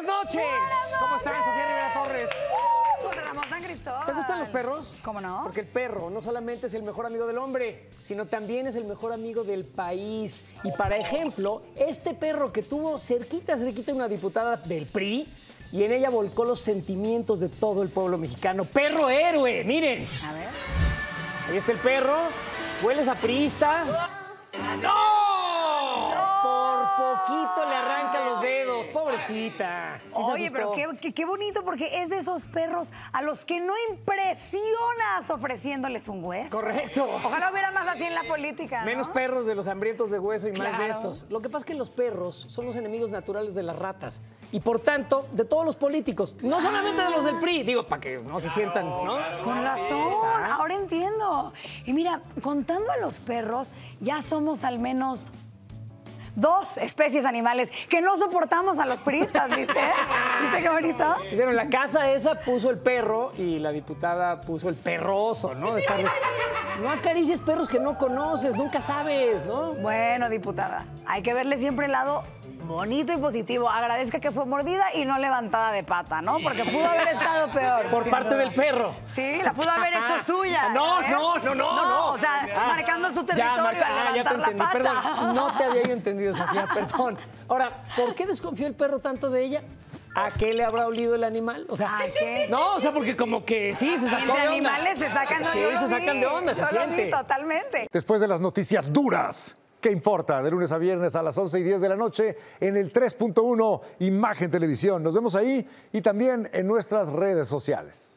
noches. ¿Cómo están, Sofía Rivera Torres? José Ramón San Cristóbal. ¿Te gustan los perros? ¿Cómo no? Porque el perro no solamente es el mejor amigo del hombre, sino también es el mejor amigo del país. Y para ejemplo, este perro que tuvo cerquita una diputada del PRI, y en ella volcó los sentimientos de todo el pueblo mexicano. ¡Perro héroe! ¡Miren! A ver. Ahí está el perro. ¿Hueles a priista? ¡No! Por poquito le arrancan los dedos. Pobrecita. Sí se Oye, asustó. pero qué bonito, porque es de esos perros a los que no impresionas ofreciéndoles un hueso. Correcto. Ojalá hubiera más así en la política, ¿no? Menos perros de los hambrientos de hueso y más de Claro. estos. Lo que pasa es que los perros son los enemigos naturales de las ratas. Y por tanto, de todos los políticos. No solamente de los del PRI. Digo, para que no se sientan, ¿no? Con razón, está. ahora entiendo. Y mira, contando a los perros, ya somos al menos 2 especies animales que no soportamos a los priistas, ¿viste? ¿Viste qué bonito? Y bueno, en la casa esa puso el perro y la diputada puso el perroso, ¿no? De estar... No acaricies perros que no conoces, nunca sabes, ¿no? Bueno, diputada, hay que verle siempre el lado bonito y positivo. Agradezca que fue mordida y no levantada de pata, ¿no? Porque pudo haber estado peor. Por sin parte duda. del perro. Sí, la pudo haber hecho suya. No, ¿eh? no. O sea, marcando su territorio Ya al te levantar la entendí. pata. Perdón, no te había yo entendido, Sofía, perdón. Ahora, ¿por qué desconfió el perro tanto de ella? ¿A qué le habrá olido el animal? O sea, ¿A qué? No, o sea, porque como que sí, se sacó Entre de onda. animales se sacan de onda. Sí, Yo lo se sacan vi, de onda, se yo lo vi siente. totalmente. Después de las noticias duras, ¿qué importa? De lunes a viernes a las 11:10 de la noche en el 3.1 Imagen Televisión. Nos vemos ahí y también en nuestras redes sociales.